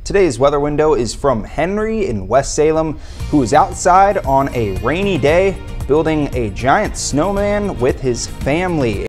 Today's weather window is from Henry in West Salem, who is outside on a rainy day building a giant snowman with his family.